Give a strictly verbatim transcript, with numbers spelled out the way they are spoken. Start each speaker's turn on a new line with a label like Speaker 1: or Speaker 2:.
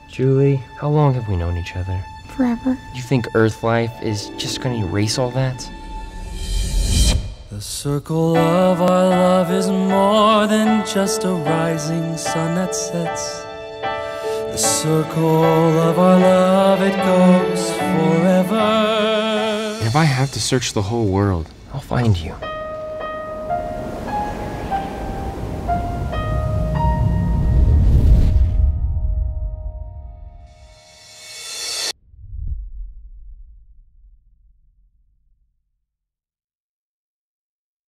Speaker 1: Julie, how long have we known each other?
Speaker 2: Forever.
Speaker 1: You think Earth life is just gonna erase all that?
Speaker 3: The circle of our love is more than just a rising sun that sets. The circle of our love, it goes forever.
Speaker 1: And if I have to search the whole world, I'll find you.